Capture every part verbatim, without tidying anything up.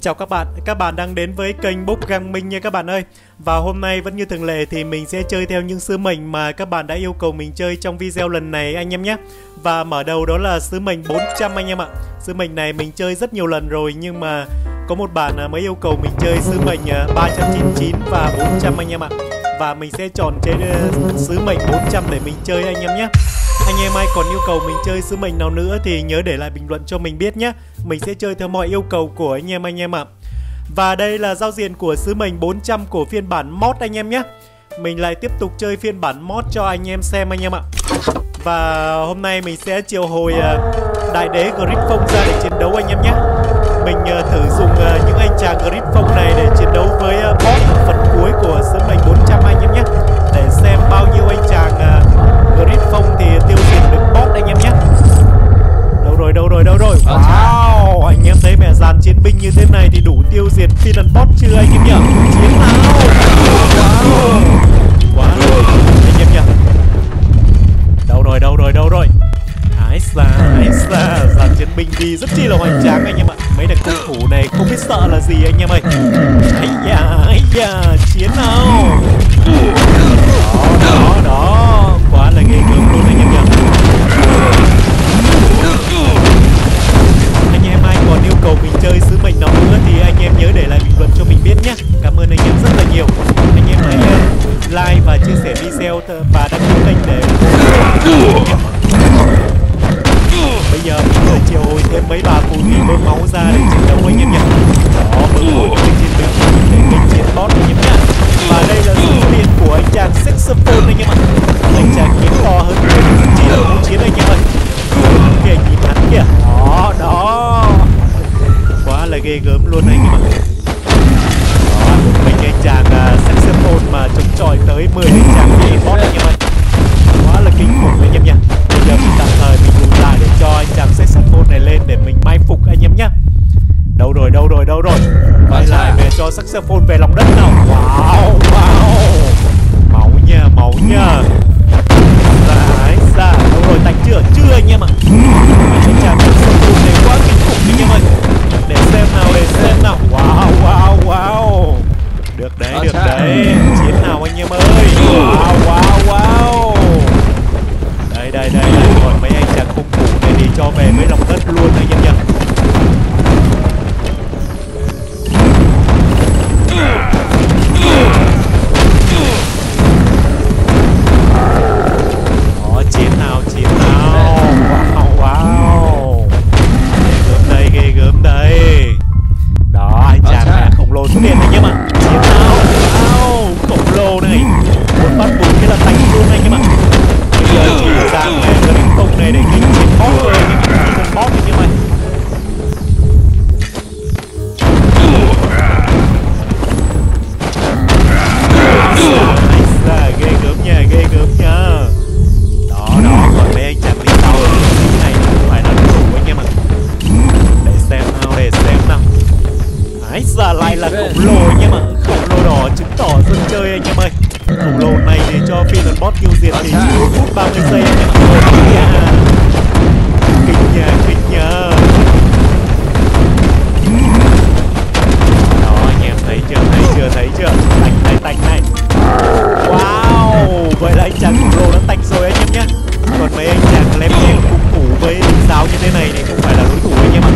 chào các bạn, các bạn đang đến với kênh Book Gaming nha các bạn ơi. Và hôm nay vẫn như thường lệ thì mình sẽ chơi theo những sứ mệnh mà các bạn đã yêu cầu mình chơi trong video lần này anh em nhé. Và mở đầu đó là sứ mệnh bốn trăm anh em ạ. Sứ mệnh này mình chơi rất nhiều lần rồi nhưng mà có một bạn mới yêu cầu mình chơi sứ mệnh ba trăm chín mươi chín và bốn trăm anh em ạ. Và mình sẽ chọn trên sứ mệnh bốn trăm để mình chơi anh em nhé. Anh em ai còn yêu cầu mình chơi sứ mệnh nào nữa thì nhớ để lại bình luận cho mình biết nhé. Mình sẽ chơi theo mọi yêu cầu của anh em anh em ạ. Và đây là giao diện của sứ mệnh bốn trăm của phiên bản mod anh em nhé. Mình lại tiếp tục chơi phiên bản mod cho anh em xem anh em ạ. Và hôm nay mình sẽ triệu hồi đại đế Griffon ra để chiến đấu anh em nhé. Mình thử dùng những anh chàng Griffon này để chiến đấu với boss ở phần cuối của sứ mệnh bốn trăm anh em nhé. Để xem bao nhiêu anh chàng Griffon thì tiêu diệt được boss anh em nhé. Đâu rồi, đâu rồi, đâu rồi. Wow, anh em thấy mẹ dàn chiến binh như thế này thì đủ tiêu diệt final boss chưa anh em nhỉ? Chiến nào. Wow, quá rồi anh em nhỉ. Đâu rồi, đâu rồi, đâu rồi. Ái xa, ái xa, dàn chiến binh đi rất chi là hoành tráng anh em ạ. Mấy đợt cung thủ này không biết sợ là gì anh em ơi. Ây da, ây da, chiến nào. Đó, đó, đó. Quá là ghê gớm luôn anh em nhỉ. Anh em ai còn yêu cầu mình chơi sứ mệnh nào nữa thì anh em nhớ để lại bình luận cho mình biết nhé. Cảm ơn anh em rất là nhiều. Anh em hãy like và chia sẻ video và đăng ký kênh để bây giờ mình phải triệu hồi thêm mấy bà phù thủy bơm máu ra để chiến đấu anh em nhỉ. Đó, bơm máu cho chiến binh để mình chiến boss anh em nhé. Và đây là sự hiện của anh chàng saxophone anh em ạ. Anh chàng kiếm to hơn mình chỉ là một chiến anh em ơi. Kìa nhìn hắn kìa. Đó, đó. Quá là ghê gớm luôn anh em ạ. Đó, mình anh chàng uh, saxophone mà chống chọi tới mười anh chàng thì boss anh em ơi. Quá là kinh khủng anh em nhỉ. Bây giờ mình tạm thời mình lùi lại để cho anh chàng saxophone này lên để mình mai phục anh em nhé. Đâu rồi, đâu rồi, đâu rồi. Quay lại về cho saxophone về lòng đất nào. Wow, wow. Máu nha, máu nha. Đấy, ra, đâu rồi, tạch chưa? Chưa anh em ạ. Anh chàng saxophone này quá kinh khủng anh em ơi. Để xem nào, để xem nào. Wow, wow, wow. Được đấy, được đấy. Chiến nào anh em ơi. Wow, wow, wow. Đây, đây, đây, đây. Còn mấy anh chàng cung thủ này đi cho về với lòng đất luôn anh em nhỉ. Đó, chiến nào, chiến nào. Wow, wow. Ghê gớm đây, ghê gớm đây. Đó, anh chàng này khổng lồ xuất hiện anh em ạ. Chiến nào. Wow, khổng lồ này. Một phát bùn cái là đánh luôn anh em ạ. Bây giờ chỉ dạng này cho đến công này để kinh chiến boss thôi anh em ạ. Chỉ cần boss anh em ơi. Ghê gớm nha, ghê gớm nha. Đó, đó, còn mấy anh chàng lính tàu cái này không phải là đối thủ anh em ạ. Để xem nào, để xem nào. Ái da, lại là khổng lồ anh em ạ. Khổng lồ đỏ chứng tỏ dân chơi anh em ơi. Khổng lồ này thì cho final boss tiêu diệt thì chỉ phút ba mươi giây anh em ạ. Kinh nha, kinh nha. Đó, anh em thấy chưa, thấy chưa, thấy chưa. Tạch này, tạch này. Wow, vậy là anh chàng khổng lồ đã tạch rồi anh em nhé. Còn mấy anh chàng lem nhem cung thủ với lính giáo như thế này thì không phải là đối thủ anh em ạ.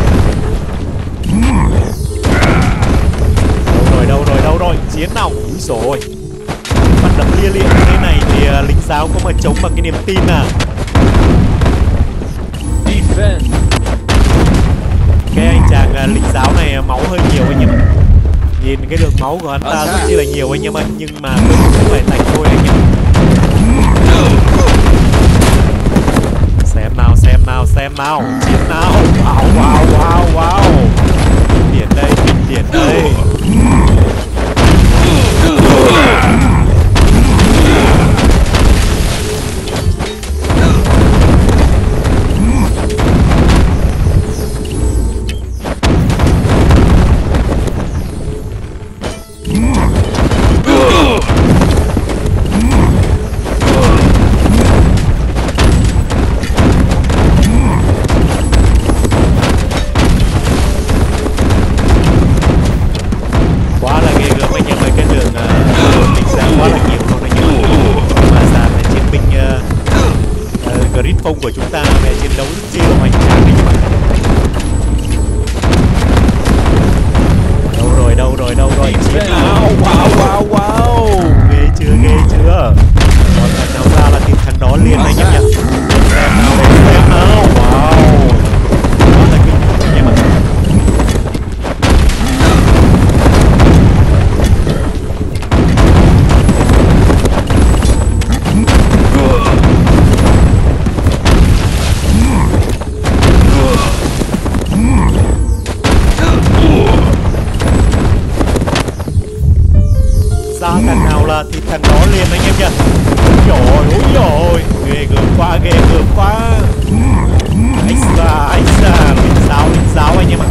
Đâu rồi, đâu rồi, đâu rồi. Chiến nào. Úi dồi ôi. Bắt đập lia lịa như thế này thì uh, lính giáo có mà chống bằng cái niềm tin à. Cái anh chàng uh, lính giáo này máu hơi nhiều anh em ạ. Nhìn cái lượng máu của hắn ta rất chi là nhiều anh em ơi. Nhưng mà cũng phải tạch thôi anh em. Xem nào, xem nào, xem nào. Chiến nào. Wow, wow, wow, wow. Kinh điển đây, kinh điển đây. Grid Phong của chúng ta về chiến đấu rất chi là hoành tráng đấy các bạn. Đâu rồi, đâu rồi, đâu rồi, chiến nào. Wow, wow, wow. Ghê chưa, ghê chưa. Còn thằng nào ra là tìm thằng đó liền anh em nhỉ. Xem nào để xem nào. Wow. Đó là kinh khủng anh em ạ. Ra thằng nào là thì thằng đó liền anh em nhỉ. Ôi ôi ôi, ghê gớm quá, ghê gớm quá. Anh xa, anh xa, linh giáo, linh giáo anh em ạ.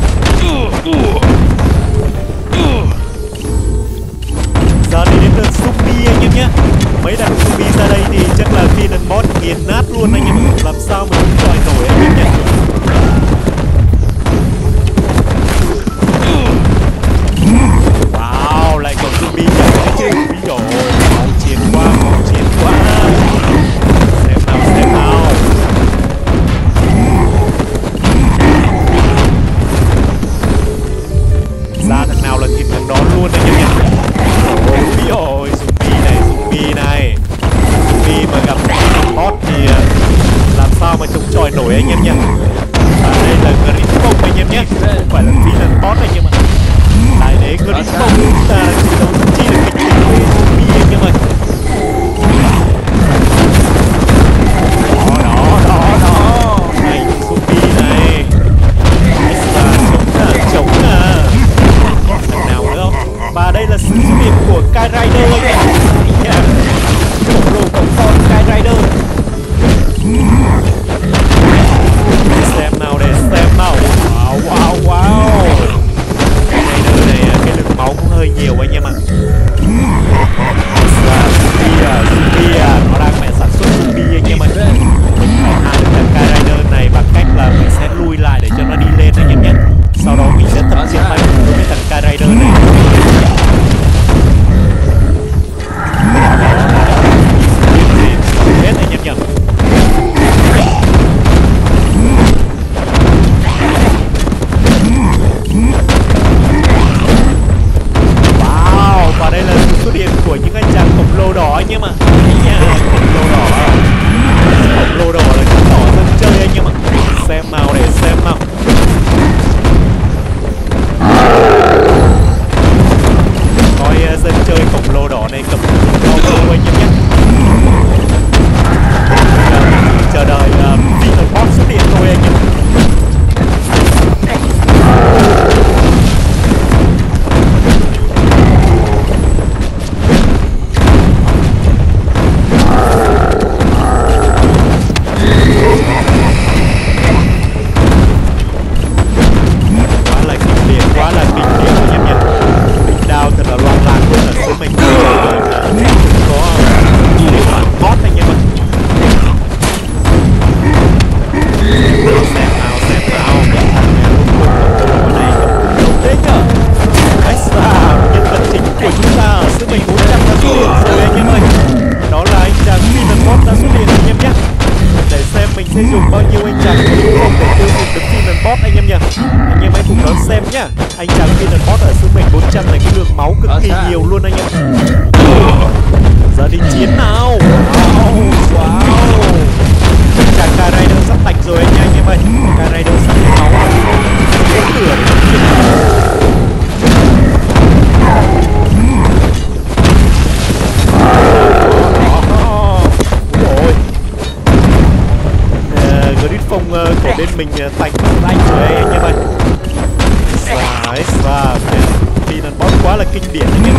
Giờ đi đến lượt zombie anh em nhé. Mấy đàn zombie ra đây thì chắc là Final Boss nghiền nát luôn anh em ạ. Làm sao mà không chọi nổi anh em nhé. Wow, lại còn zombie nhảy đấy chứ. Ví dụ, máu chiến quá, máu chiến quá. Xem nào, xem nào. Ra thằng nào là thịt thằng đó luôn anh em nhé. Ôi ôi, zombie này, zombie này. Zombie mà gặp boss thì làm sao mà chống chọi nổi anh em nhé. Và đây là Grid Phong anh em nhé, không phải là Final Boss anh em ạ. Đại đế Grid Phong chúng ta chiến đấu rất chi là kịch tính với zombie anh em ơi. Đó, đó, đó, đó. Này, zombie này. Extra chống à, chống à. Thằng nào nữa không? Và đây là sự xuất hiện của Kai Rider anh em. Yeah. Khổng lồ cộng con Kai Rider. Xem nào để xem nào. Wow, wow, wow. Cái Rider này, cái lượng máu cũng hơi nhiều anh em ạ. Và zombie à, zombie à, nó đang mẹ sản xuất zombie anh em ạ. Mình phải hạ được thằng Kai Rider này bằng cách là mình sẽ lui lại để cho nó đi lên anh em nhé. Sau đó mình sẽ tập chiến mạnh với thằng Kai Rider này. Hết anh em nhỉ. Wow, và đây là sự xuất hiện của những anh chàng khổng lồ đỏ anh em ạ. Khổng lồ đỏ, khổng lồ đỏ là cái đỏ dân chơi anh em ạ. Xem nào để xem nào. Coi uh, dân chơi khổng lồ đỏ này cầm auto anh em nhé. uh, Chờ đợi uh, Final Boss xuất hiện thôi anh em. Quá là kinh điển, quá là kinh điển anh em nhé. Đỉnh đao thật là loạn lạc luôn là số mình có để bản boss anh em ạ. Xem nào, xem nào. Thằng này lúc lúc lúc này không thế nhở. Extra, nhân vật chính của chúng ta ở sứ mệnh bốn trăm đã xuất hiện rồi anh em ơi. Đó là anh chàng Final Boss đã xuất hiện anh em nhé. Để xem mình sẽ dùng bao nhiêu anh chàng không để tiêu diệt được Final Boss anh em nhỉ. Anh em hãy cùng đón xem nhá. Anh chàng Final Boss ở sứ mệnh bốn trăm này cái lượng máu cực kỳ nhiều luôn anh em. Giờ đi chiến nào. Wow, wow. Anh chàng Kai Rider sắp tạch rồi anh, anh em ơi. Kai Rider sắp hết máu rồi. Có lửa để nó chiến. Ôi. Uh, Grid Phong uh, của bên mình uh, tạch anh rồi anh em ơi. Xài xà Final Boss quá là kinh điển anh em.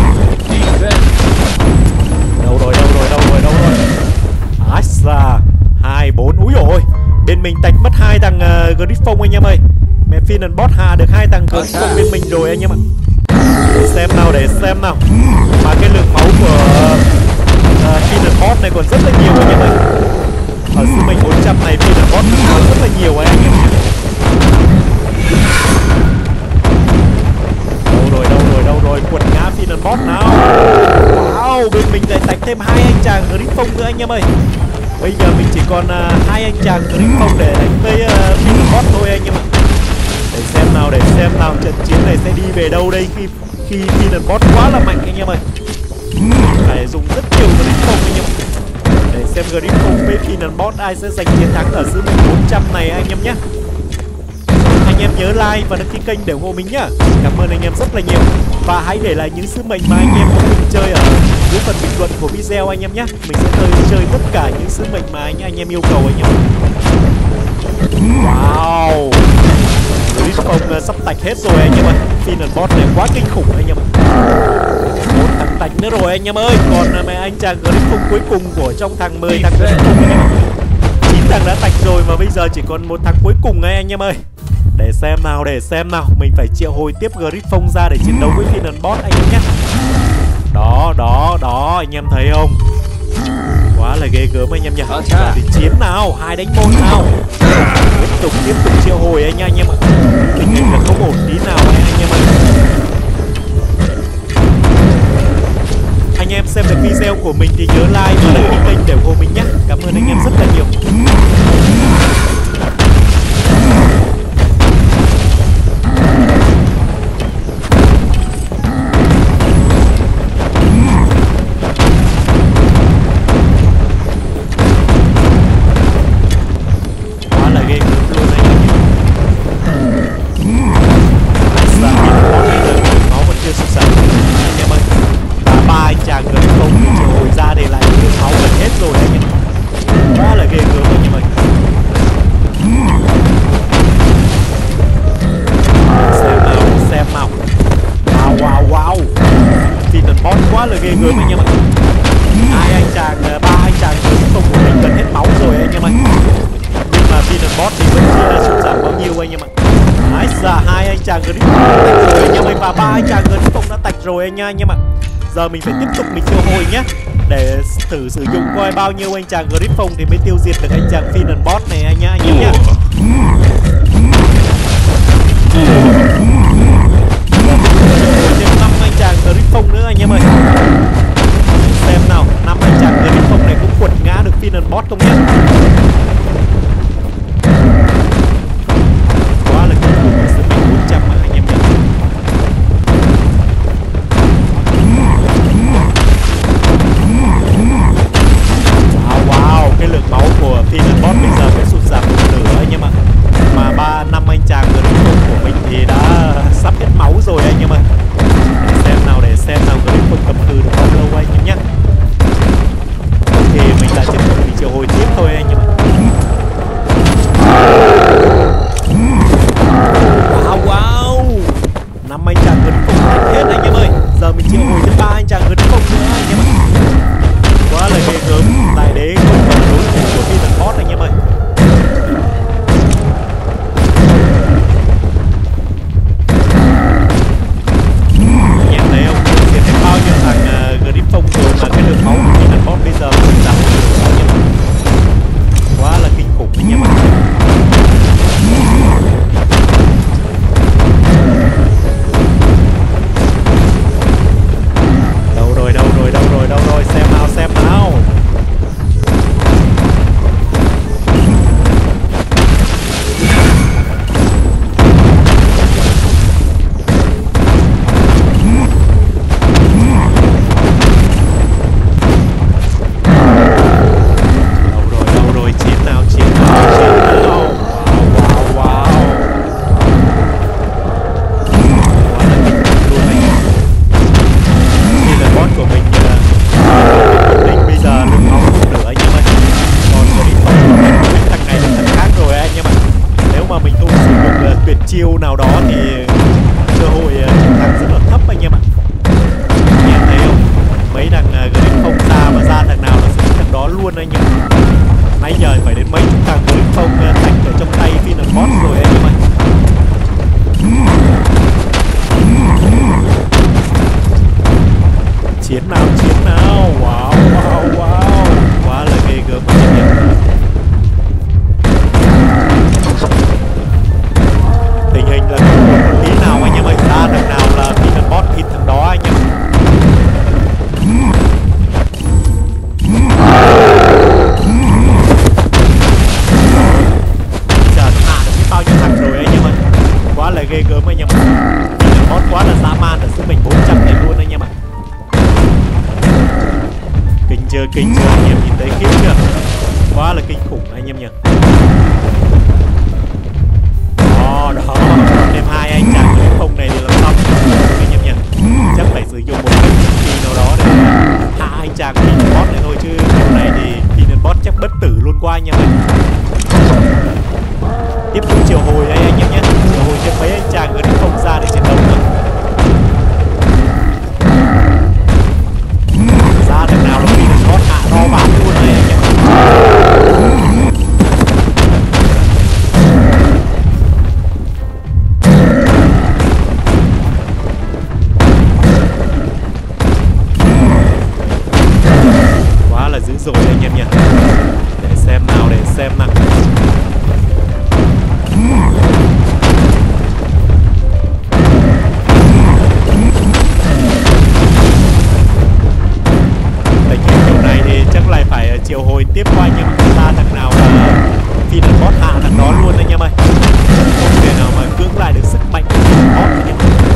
Đâu rồi, đâu rồi, đâu rồi, đâu rồi. Astra hai bốn. Úi dồi ôi, bên mình tạch mất hai thằng uh, Grid Phong anh em ơi. Mẹ Final Boss hạ được hai thằng Grid Phong bên mình rồi anh em ạ. Để xem nào, để xem nào. Mà cái lượng máu của uh, Final Boss này còn rất là nhiều anh em ơi. Ở sứ mệnh bốn trăm này Final Boss máu rất là nhiều anh em. Đâu rồi, đâu rồi, đâu rồi. Quật ngã Final Boss nào. Wow, bên mình lại tạch thêm hai anh chàng Grid Phong nữa anh em ơi. Bây giờ mình chỉ còn uh, hai anh chàng Griffon để đánh với uh, Phinabot thôi anh em ạ. Để xem nào, để xem nào trận chiến này sẽ đi về đâu đây khi khi Phinabot quá là mạnh anh em ơi. Phải dùng rất nhiều Griffon anh em ạ. Để xem Griffon với Phinabot ai sẽ giành chiến thắng ở sứ mệnh bốn trăm này anh em nhé. Anh em nhớ like và đăng ký kênh để ủng hộ mình nhá. Cảm ơn anh em rất là nhiều. Và hãy để lại những sứ mệnh mà anh em muốn mình chơi ở dưới phần bình luận của video anh em nhé. Mình sẽ chơi, chơi tất cả những sứ mệnh mà anh anh em yêu cầu anh em. Wow, Griffon sắp tạch hết rồi anh em ơi. Phinabot này quá kinh khủng anh em. Một thằng tạch nữa rồi anh em ơi. Còn mẹ anh chàng Griffon cuối cùng của trong thằng mười thằng Griffon anh em. chín thằng đã tạch rồi mà bây giờ chỉ còn một thằng cuối cùng ấy anh em ơi. Để xem nào, để xem nào. Mình phải triệu hồi tiếp Griffon ra để chiến đấu với Phinabot anh em nhé. Đó, đó, đó, anh em thấy không? Quá là ghê gớm anh em nhỉ. Giờ thì chiến nào, hai đánh một nào. Tiếp tục, tiếp tục triệu hồi anh, anh em ạ. Tình hình là không ổn tí nào anh, anh em ơi. Anh em xem được video của mình thì nhớ like và đăng ký kênh để ủng hộ mình nhé. Cảm ơn anh em rất là nhiều. Quá là ghê gớm anh em ạ. Hai anh chàng, ba anh chàng Griffon của mình gần hết máu rồi anh em ạ. Nhưng mà Phinabot thì vẫn chưa là sụt giảm bao nhiêu anh em ạ. Đấy, giờ hai anh chàng Griffon đã tạch rồi anh em ơi, và ba anh chàng Griffon đã tạch rồi anh, anh em ạ. Giờ mình phải tiếp tục mình triệu hồi nhé, để thử sử dụng coi bao nhiêu anh chàng Griffon thì mới tiêu diệt được anh chàng Phinabot này anh nhá, anh em nhá. Năm anh chàng Griffon nữa anh em ơi. Xem nào, năm anh chàng Griffon này cũng quật ngã được Phinabot không nhé. Quá là kinh khủng sự mình bốn trăm mà anh em nhé. Wow, wow, cái lượng máu của Phinabot bây giờ mới sụt giảm một nửa anh em ạ. Mà ba năm anh chàng Griffon của mình thì đã sắp hết máu rồi anh em ơi. Để xem nào, để xem nào Griffon cầm cự được bao lâu anh em nhé. Ok, mình lại tiếp tục mình triệu hồi tiếp thôi anh em ạ. Wow, wow, năm anh chàng Griffon tách hết anh em ơi. Giờ mình triệu hồi thêm ba anh chàng Griffon nữa anh em ạ. Quá là ghê gớm. Đại đế không còn đối thủ của Phinabot anh em ơi. Bao nhiêu thằng uh, Griffon rồi mà cái lượng máu của Phinabot bây giờ cũng giảm anh em. Quá là kinh khủng anh em ạ. Đâu rồi, đâu rồi, đâu rồi, đâu rồi, xem nào, xem nào. Chiêu nào đó thì cơ hội chiến thắng rất là thấp anh em ạ. Anh em thấy không? Mấy thằng Griffon ra và ra thằng nào là sẽ thằng đó luôn anh em. Nãy giờ phải đến mấy chục thằng Griffon tạch ở trong tay Phinabot rồi anh em ạ. Chiến nào, chiến nào. Wow, wow, wow. Quá là ghê gớm anh em. Tình hình là không một tí nào anh em ơi. Ra thằng nào là Phinabot thịt thằng đó anh em. khủng anh em nhỉ. Đó, đó, thêm hai anh chàng cái không này thì làm xong anh em nhỉ. Chắc phải sử dụng một cái kỳ nào đó để hạ anh chàng Phinenboss này thôi, chứ điều này thì Phinenboss chắc bất tử luôn qua anh em ơi. Tiếp tục triệu hồi đây anh em nhé, triệu hồi thêm mấy anh chàng Griff Phong ra để chiến đấu nữa. Ra thằng nào là Phinenboss hạ ro bán luôn đây anh em. Quá là dữ dội anh em nhỉ. Để xem nào, để xem nào. Triệu hồi tiếp qua anh em, ra thằng nào là Phinenboss hạ thằng đó luôn anh em ơi. Không thể nào mà cưỡng lại được sức mạnh của Phinenboss anh em.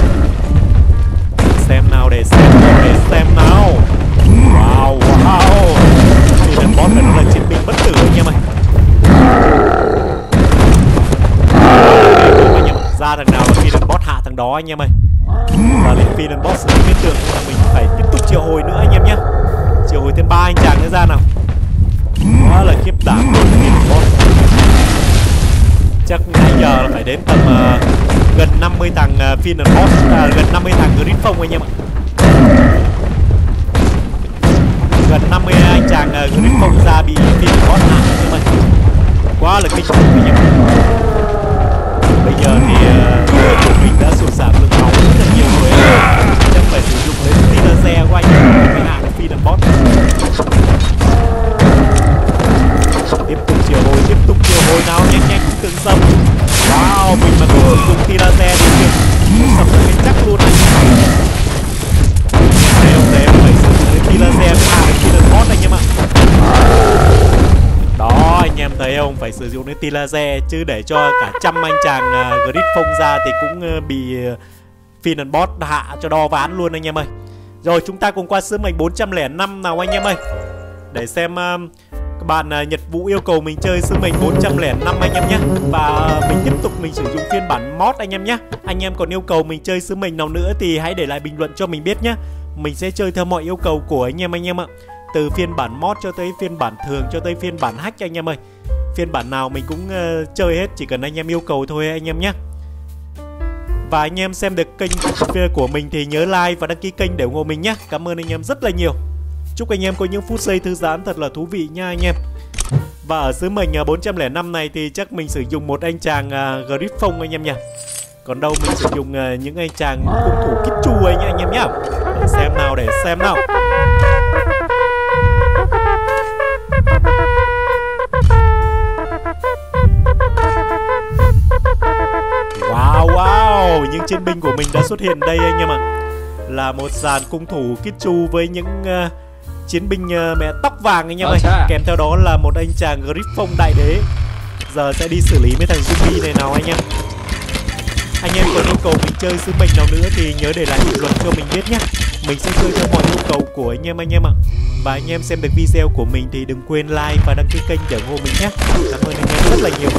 Xem nào, để xem nào, để xem nào. Wow, wow, Phinenboss phải nói là chiến binh bất tử anh em ơi. Anh em ra thằng nào là Phinenboss hạ thằng đó anh em ơi. Và đến Phinenboss xử lý biết được là mình phải tiếp tục triệu hồi nữa anh em nhé. Triệu hồi thêm ba anh chàng nữa ra nào. Quá là khiếp đảm của Phinenboss. Chắc nãy giờ là phải đến tầm uh, gần năm mươi thằng uh, Phinenboss, uh, gần năm mươi thằng Griff Phong anh em ạ. Gần năm mươi anh chàng uh, Griff Phong ra bị Phinenboss hạ anh em ơi. Quá là kinh khủng anh em. Bây giờ thì uh, của mình đã sụt giảm lượng máu rất là nhiều rồi. Chắc phải sử dụng đến tia laser của anh em mới hạ được Phinenboss. Tiếp tục triệu hồi, tiếp tục triệu hồi nào, nhanh nhanh từng sầm. Wow, mình mà cứ dùng tia laser thì việc sầm lên chắc luôn anh. Đây ông đấy phải sử dụng cái tia laser để hạ được Phinenboss anh em ạ. Đó anh em thấy không, phải sử dụng cái tia laser chứ để cho cả trăm anh chàng uh, Griff Phong ra thì cũng uh, bị uh, Phinenboss hạ cho đo ván luôn anh em ơi. Rồi chúng ta cùng qua sứ mệnh bốn trăm lẻ năm nào anh em ơi. Để xem uh, các bạn uh, Nhật Vũ yêu cầu mình chơi sứ mệnh bốn trăm lẻ năm anh em nhé. Và mình tiếp tục mình sử dụng phiên bản mod anh em nhé. Anh em còn yêu cầu mình chơi sứ mệnh nào nữa thì hãy để lại bình luận cho mình biết nhé. Mình sẽ chơi theo mọi yêu cầu của anh em anh em ạ. Từ phiên bản mod cho tới phiên bản thường cho tới phiên bản hack anh em ơi. Phiên bản nào mình cũng uh, chơi hết, chỉ cần anh em yêu cầu thôi anh em nhé. Và anh em xem được kênh của mình thì nhớ like và đăng ký kênh để ủng hộ mình nhé. Cảm ơn anh em rất là nhiều. Chúc anh em có những phút giây thư giãn thật là thú vị nha anh em. Và ở sứ mệnh bốn trăm lẻ năm này thì chắc mình sử dụng một anh chàng uh, Griff Phong anh em nhỉ. Còn đâu mình sử dụng uh, những anh chàng cung thủ kích chu ấy nhá anh em nhé. Để xem nào, để xem nào. Wow, wow, những chiến binh của mình đã xuất hiện đây anh em ạ. Là một dàn cung thủ kích chu với những uh, chiến binh uh, mẹ tóc vàng anh em ơi. Kèm theo đó là một anh chàng Griff Phong đại đế. Giờ sẽ đi xử lý mấy thằng zombie này nào anh em. Anh em còn yêu cầu mình chơi sứ mệnh nào nữa thì nhớ để lại bình luận cho mình biết nhé. Mình sẽ chơi theo mọi yêu cầu của anh em anh em ạ. Và anh em xem được video của mình thì đừng quên like và đăng ký kênh để ủng hộ mình nhé. Cảm ơn anh em rất là nhiều.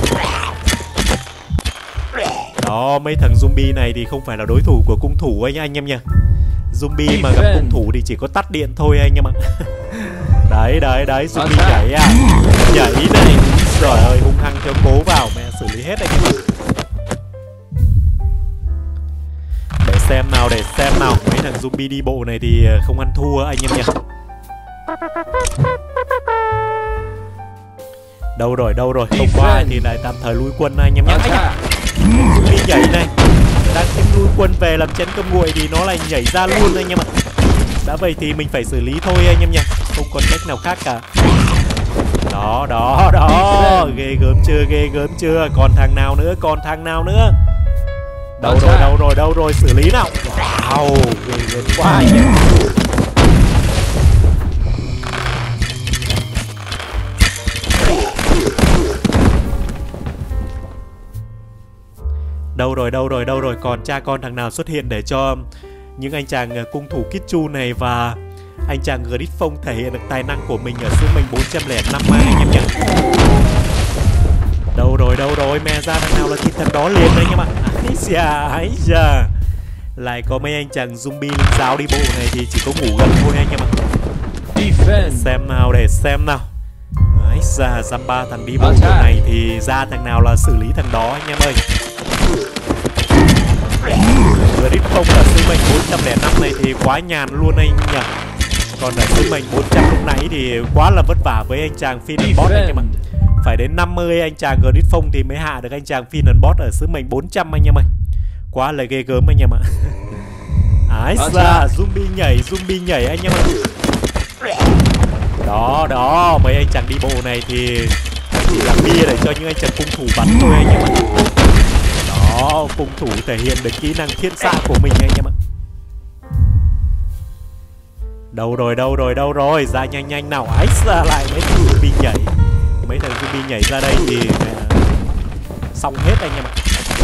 Đó, mấy thằng zombie này thì không phải là đối thủ của cung thủ anh anh em nha. Zombie mà gặp cung thủ thì chỉ có tắt điện thôi anh em ạ. Đấy, đấy, đấy, zombie nhảy à. Nhảy này. Trời ơi, hung hăng theo cố vào. Mẹ xử lý hết anh em ạ. Để xem nào, để xem nào. Mấy thằng zombie đi bộ này thì không ăn thua anh em nha. Đâu rồi, đâu rồi. Không qua thì lại tạm thời lui quân anh em nhé. Zombie nhảy này. Đang tính lui quân về làm chén cơm nguội thì nó lại nhảy ra luôn anh em ạ. Đã vậy thì mình phải xử lý thôi anh em nha. Không còn cách nào khác cả. Đó, đó, đó. Ghê gớm chưa, ghê gớm chưa. Còn thằng nào nữa, còn thằng nào nữa. Đâu rồi, đâu rồi, đâu rồi. Xử lý nào. Wow, ghê gớm quá anh em. Đâu rồi, đâu rồi, đâu rồi. Còn cha con thằng nào xuất hiện để cho những anh chàng cung thủ Kitchu này và anh chàng Griff Phong thể hiện được tài năng của mình ở sứ mệnh bốn trăm lẻ năm anh em nhé. mẹ ra thằng nào là thịt thằng đó liền đây anh em ạ. Ấy da, ấy da. Lại có mấy anh chàng zombie lính giáo đi bộ này thì chỉ có ngủ gần thôi anh em ạ. Xem nào để xem nào. Ấy da, dăm ba thằng đi bộ này thì ra thằng nào là xử lý thằng đó anh em ơi. Vừa đít không là sứ mệnh bốn trăm lẻ năm này thì quá nhàn luôn anh nhỉ. Còn ở sứ mệnh bốn trăm lúc nãy thì quá là vất vả với anh chàng Phinenbot anh em ạ. Phải đến năm mươi anh chàng Grid Phong thì mới hạ được anh chàng Phinenbot ở sứ mệnh bốn trăm anh em ơi. Quá là ghê gớm anh em ạ. Ái da, zombie nhảy, zombie nhảy anh em ạ. Đó, đó, mấy anh chàng đi bộ này thì chỉ làm bia để cho những anh chàng cung thủ bắn thôi anh em ạ. Đó, cung thủ thể hiện được kỹ năng thiên xạ của mình anh em ạ. Đâu rồi, đâu rồi, đâu rồi, ra nhanh nhanh nào. Ái da, lại mấy thằng zombie nhảy. Mấy thằng zombie nhảy ra đây thì xong hết anh em ạ.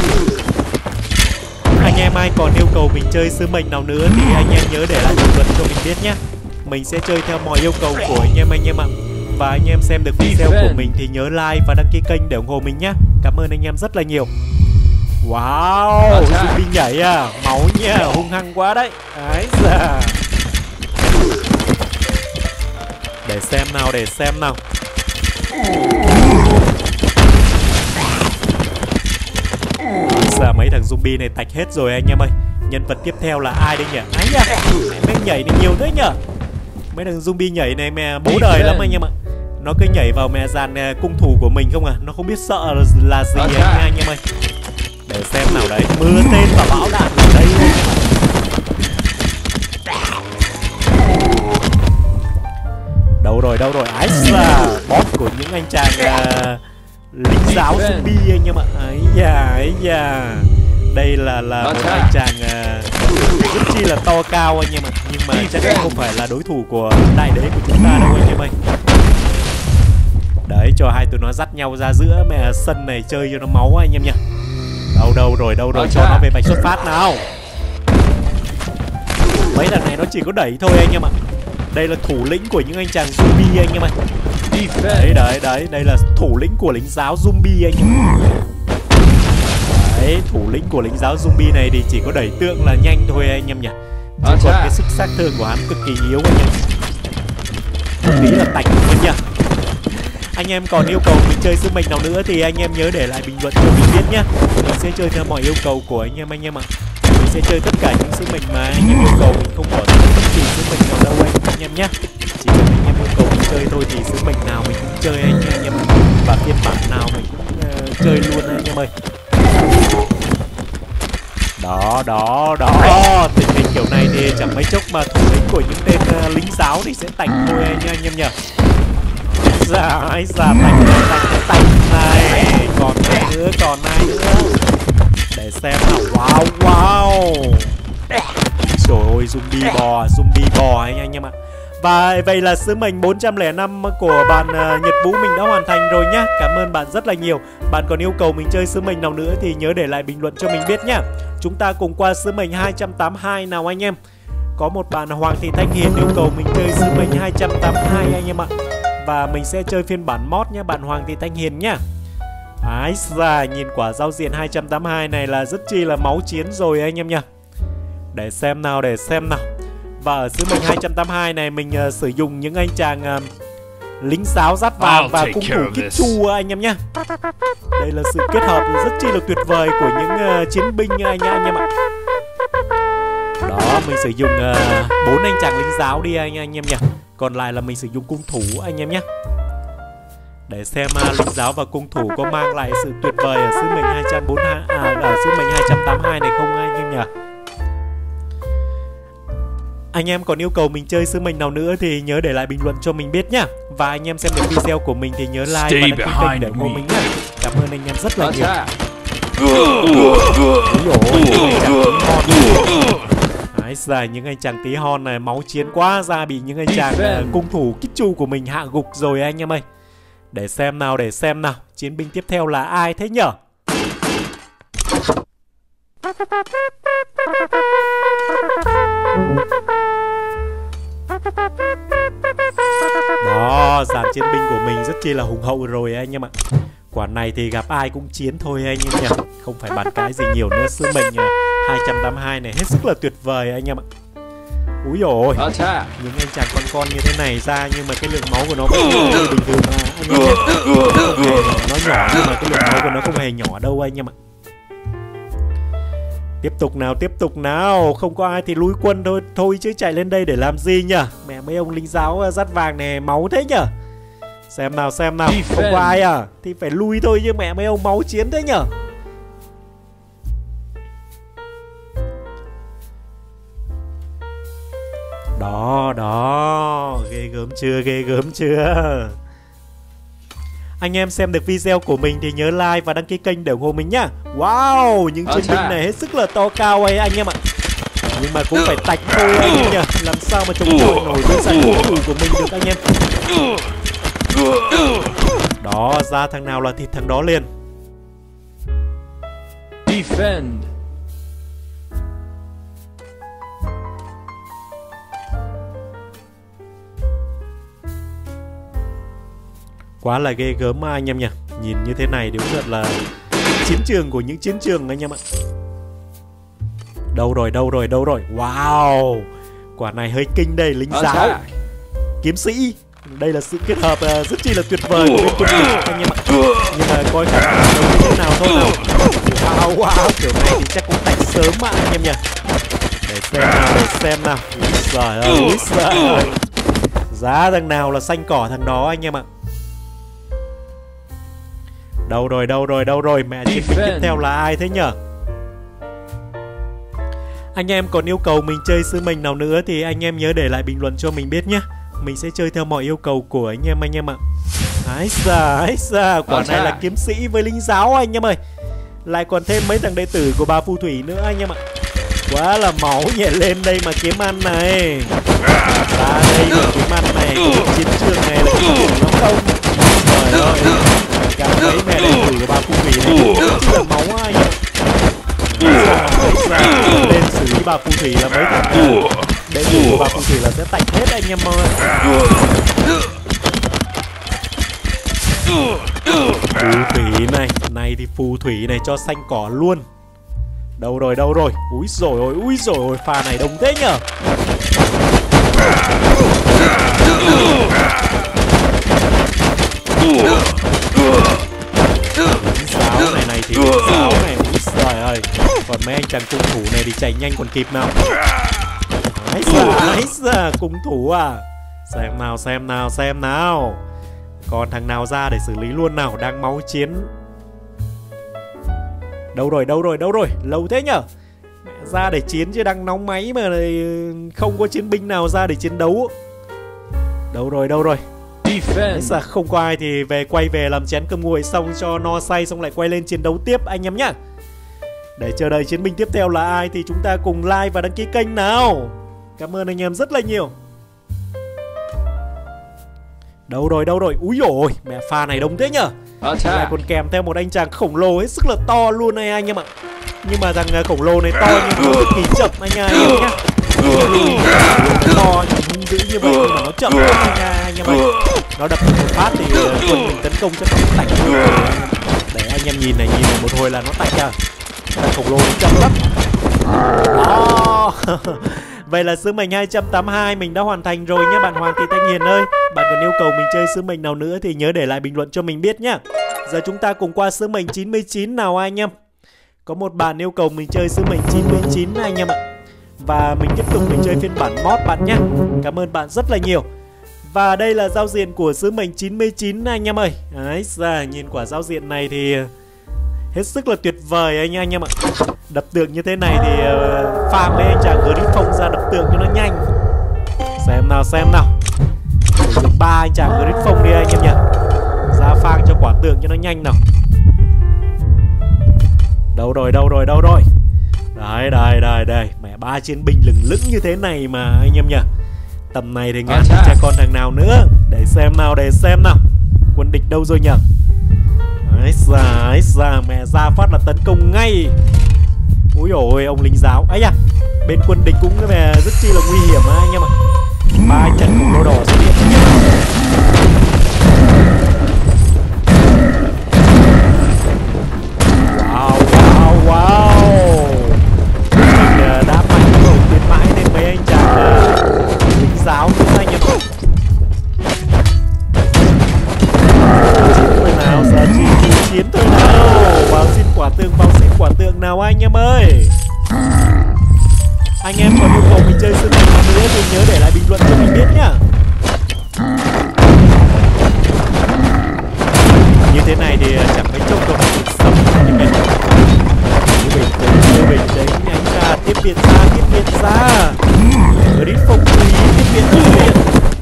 Anh em ai còn yêu cầu mình chơi sứ mệnh nào nữa thì anh em nhớ để lại bình luận cho mình biết nhé. Mình sẽ chơi theo mọi yêu cầu của anh em anh em ạ. Và anh em xem được video của mình thì nhớ like và đăng ký kênh để ủng hộ mình nhé. Cảm ơn anh em rất là nhiều. Wow, zombie nhảy à, máu nha, hung hăng quá đấy. Ái da. Để xem nào, để xem nào. Giờ mấy thằng zombie này tạch hết rồi anh em ơi. Nhân vật tiếp theo là ai đây nhỉ? Ái da, mấy nhảy này nhiều thế nhở. Mấy thằng zombie nhảy này mẹ bố đời lắm anh em ạ. Nó cứ nhảy vào mẹ dàn cung thủ của mình không à. Nó không biết sợ là gì anh, anh em ơi. Để xem nào đấy. Mưa tên và bão đạn ở đây anh em ạ. Đâu rồi, đâu rồi. Ái da, boss của những anh chàng uh, lính giáo zombie anh em ạ. Ấy da, ấy da. Đây là là một anh chàng uh, rất chi là to cao anh em ạ. Nhưng mà chắc không phải là đối thủ của đại đế của chúng ta đâu anh em ơi. Đấy, cho hai tụi nó dắt nhau ra giữa mẹ sân này chơi cho nó máu anh em nhỉ. Đâu đâu rồi, đâu rồi, cho nó về vạch xuất phát nào. Mấy thằng này nó chỉ có đẩy thôi anh em ạ. Đây là thủ lĩnh của những anh chàng zombie anh em ơi. Đấy, đấy, đấy, đây là thủ lĩnh của lính giáo zombie anh em. Đấy, thủ lĩnh của lính giáo zombie này thì chỉ có đẩy tượng là nhanh thôi anh em nhỉ. Chứ còn cái sức sát thương của hắn cực kỳ yếu anh em. Tí là tạch anh nhỉ. Anh em còn yêu cầu mình chơi sứ mệnh nào nữa thì anh em nhớ để lại bình luận cho mình biết nhé. Mình sẽ chơi theo mọi yêu cầu của anh em anh em ạ. Mình sẽ chơi tất cả những sứ mệnh mà anh em yêu cầu, mình không bỏ sót bất kỳ sứ mệnh nào đâu anh, anh em nhé. Chỉ cần anh em yêu cầu mình chơi thôi thì sứ mệnh nào mình cũng chơi anh, anh em. Và phiên bản nào mình cũng uh, chơi luôn anh em ơi. Đó, đó, đó. Tình hình kiểu này thì chẳng mấy chốc mà thủ lĩnh của những tên uh, lính giáo thì sẽ tành thôi anh, anh em nhỉ. Dạ, ai da, tành này, tành, tành này. Còn ai nữa, còn ai nữa. Để xem nào. Wow, wow. Trời ơi, zombie bò, zombie bò anh anh em ạ. Và vậy là sứ mệnh bốn trăm lẻ năm của bạn uh, Nhật Vũ mình đã hoàn thành rồi nhá. Cảm ơn bạn rất là nhiều. Bạn còn yêu cầu mình chơi sứ mệnh nào nữa thì nhớ để lại bình luận cho mình biết nhá. Chúng ta cùng qua sứ mệnh hai trăm tám mươi hai nào anh em. Có một bạn Hoàng Thị Thanh Hiền yêu cầu mình chơi sứ mệnh hai trăm tám mươi hai anh em ạ. Và mình sẽ chơi phiên bản mod nhá bạn Hoàng Thị Thanh Hiền nhá. Ái da, nhìn quả giao diện hai trăm tám mươi hai này là rất chi là máu chiến rồi anh em nhá. Để xem nào, để xem nào. Và ở sứ mệnh hai trăm tám mươi hai này mình uh, sử dụng những anh chàng uh, lính giáo dắt vàng và cung thủ Kitchu anh em nhá. Đây là sự kết hợp rất chi là tuyệt vời của những uh, chiến binh anh, anh em ạ. Đó, mình sử dụng bốn uh, anh chàng lính giáo đi anh anh em nhá. Còn lại là mình sử dụng cung thủ anh em nhé. Để xem uh, lính giáo và cung thủ có mang lại sự tuyệt vời ở sứ mệnh hai trăm bốn mươi hai à, ở sứ mệnh hai trăm tám mươi hai này không anh em nhỉ? Anh em còn yêu cầu mình chơi sứ mệnh nào nữa thì nhớ để lại bình luận cho mình biết nhá. Và anh em xem được video của mình thì nhớ like và đăng ký kênh để ủng hộ mình nhá. Cảm ơn anh em rất là nhiều. Ái da, những anh chàng tí hon này máu chiến quá, ra bị những anh chàng uh, cung thủ Kitchu của mình hạ gục rồi anh em ơi. Để xem nào, để xem nào. Chiến binh tiếp theo là ai thế nhở? Đó, dàn chiến binh của mình rất chi là hùng hậu rồi anh em ạ. Quả này thì gặp ai cũng chiến thôi anh em nhỉ. Không phải bàn cãi gì nhiều nữa. Sứ mệnh hai trăm tám mươi hai này hết sức là tuyệt vời anh em ạ. Úi dồi, những anh chàng con con như thế này ra nhưng mà cái lượng máu của nó vẫn bình thường mà anh em nhé. Nó nhỏ nhưng mà cái lượng máu của nó không hề nhỏ đâu anh em ạ. Tiếp tục nào, tiếp tục nào. Không có ai thì lui quân thôi thôi chứ chạy lên đây để làm gì nhỉ? Mẹ mấy ông lính giáo dắt vàng này máu thế nhỉ? Xem nào, xem nào. Không có ai à? Thì phải lui thôi chứ mẹ mấy ông máu chiến thế nhỉ? Đó, đó. Ghê gớm chưa, ghê gớm chưa? Anh em xem được video của mình thì nhớ like và đăng ký kênh để ủng hộ mình nhá. Wow, những chiến binh này hết sức là to cao ấy anh em ạ. Nhưng mà cũng phải tạch thôi anh em nhỉ. Làm sao mà chống chọi nổi với giải đối thủ của mình được anh em. Đó, ra thằng nào là thịt thằng đó liền. Defend. Quá là ghê gớm mà anh em nhỉ. Nhìn như thế này đúng thật là chiến trường của những chiến trường anh em ạ. Đâu rồi, đâu rồi, đâu rồi. Wow, quả này hơi kinh đây. Lính giáo, kiếm sĩ. Đây là sự kết hợp uh, rất chi là tuyệt vời của bên quân địch anh em ạ. Nhưng mà coi khả năng đấu như thế nào thôi nào. Wow, wow, kiểu này thì chắc cũng tạch sớm mà anh em nhỉ. Để xem nào, để xem nào. Úi giời ơi, úi giời ơi. Giá thằng nào là xanh cỏ thằng đó anh em ạ. Đâu rồi, đâu rồi, đâu rồi. Mẹ chiến binh tiếp theo là ai thế nhở? Anh em còn yêu cầu mình chơi sứ mệnh nào nữa thì anh em nhớ để lại bình luận cho mình biết nhé. Mình sẽ chơi theo mọi yêu cầu của anh em anh em ạ. Ái da, ái da. Quả này là kiếm sĩ với lính giáo anh em ơi. Lại còn thêm mấy thằng đệ tử của bà phù thủy nữa anh em ạ. Quá là máu nhẹ lên đây mà kiếm ăn này. Ra đây mà kiếm ăn này. Chiến trường này là chiến trường lắm không? Trời ơi, cả mấy mẹ đệ tử của bà phù thủy này cũng chỉ là máu anh em. Lên xử lý bà phù thủy là mấy thằng đệ tử của bà phù thủy là sẽ tạch hết anh em ơi. Phù thủy này, này thì phù thủy này cho xanh cỏ luôn. Đâu rồi, đâu rồi. Úi dồi ôi, úi dồi ôi, pha này đông thế nhở. Lính giáo này này thì lính giáo này. Úi giời ơi. Còn mấy anh chàng cung thủ này thì chạy nhanh còn kịp nào. Ái da, ái da, cung thủ à. Xem nào, xem nào, xem nào. Còn thằng nào ra để xử lý luôn nào. Đang máu chiến. Đâu rồi, đâu rồi, đâu rồi. Lâu thế nhở. Mẹ ra để chiến chứ đang nóng máy mà không có chiến binh nào ra để chiến đấu. Đâu rồi, đâu rồi. Defend. Không có ai thì về quay về làm chén cơm nguội xong cho no say xong lại quay lên chiến đấu tiếp anh em nhá. Để chờ đợi chiến binh tiếp theo là ai thì chúng ta cùng like và đăng ký kênh nào. Cảm ơn anh em rất là nhiều. Đâu rồi, đâu rồi. Úi dồi, mẹ pha này đông thế nhở. Lại còn kèm theo một anh chàng khổng lồ hết sức là to luôn này anh em ạ. Nhưng mà thằng khổng lồ này to nhưng nó cực kỳ chậm anh em nhá. To nhưng hung dữ như vậy nhưng mà nó chậm lắm anh em ơi. Nó đập một phát thì quân mình tấn công cho nó tạch luôn. Để anh em nhìn này, nhìn này một hồi là nó tạch ra. Thằng khổng lồ nó chậm lắm. Đó. Vậy là sứ mệnh hai trăm tám mươi hai mình đã hoàn thành rồi nhé bạn Hoàng Thị Thanh Hiền ơi. Bạn còn yêu cầu mình chơi sứ mệnh nào nữa thì nhớ để lại bình luận cho mình biết nhé. Giờ chúng ta cùng qua sứ mệnh chín mươi chín nào anh em. Có một bạn yêu cầu mình chơi sứ mệnh chín mươi chín anh em ạ. Và mình tiếp tục mình chơi phiên bản mod bạn nhé. Cảm ơn bạn rất là nhiều. Và đây là giao diện của sứ mệnh chín mươi chín anh em ơi. Đấy, ra nhìn quả giao diện này thì hết sức là tuyệt vời anh anh em ạ. Đập tượng như thế này thì uh, farm mấy anh chàng Griff Phong ra đập tượng cho nó nhanh. Xem nào, xem nào. Sử dụng ba anh chàng Griff Phong đi anh em nhỉ. Ra farm cho quả tượng cho nó nhanh nào. Đâu rồi, đâu rồi, đâu rồi. Đây, đây, đây, đây. Mẹ ba chiến binh lừng lững như thế này mà anh em nhỉ. Tầm này thì ngán cha con thằng nào nữa. Để xem nào, để xem nào. Quân địch đâu rồi nhỉ. Ấy da, ấy da, mẹ ra phát là tấn công ngay. Úi ôi, ông lính giáo. Ấy à, bên quân địch cũng về rất chi là nguy hiểm anh em ạ. Ba trận khủng lồ đỏ xuất hiện. chiến thôi nào. Vào xin quả tượng, vào xin quả tượng nào anh em ơi. Anh em có nhu cầu mình chơi sứ mệnh nữa thì nhớ để lại bình luận cho mình biết nhá. Như thế này thì chẳng mấy chốc đâu mình sập như vậy. Cứ bình tĩnh, cứ bình tĩnh, nhanh ra, tiếp viện ra, tiếp viện ra. Ở đi phong thủy, tiếp viện, tiếp viện.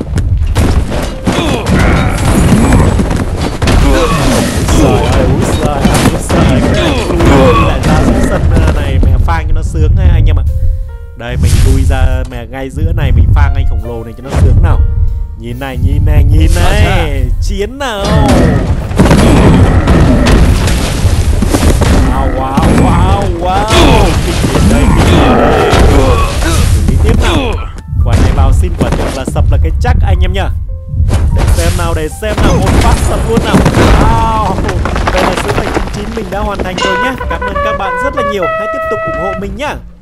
Trời ơi, úi giời, úi giời, cái lại ra giữa sân này mẹ phang cho nó sướng ha anh em ạ. Đây mình lui ra mẹ ngay giữa này mình phang anh khổng lồ này cho nó sướng nào. Nhìn này, nhìn này, nhìn này, chiến nào. Wow, wow, wow, wow. Kinh điển đây, kinh điển đây. Xử lý tiếp nào. Quả này vào xin quả tượng là sập là cái chắc anh em nhá. Để xem nào, để xem nào, một phát sập luôn nào. Wow. Đây là sứ mệnh chín mình đã hoàn thành rồi nhé. Cảm ơn các bạn rất là nhiều. Hãy tiếp tục ủng hộ mình nhá.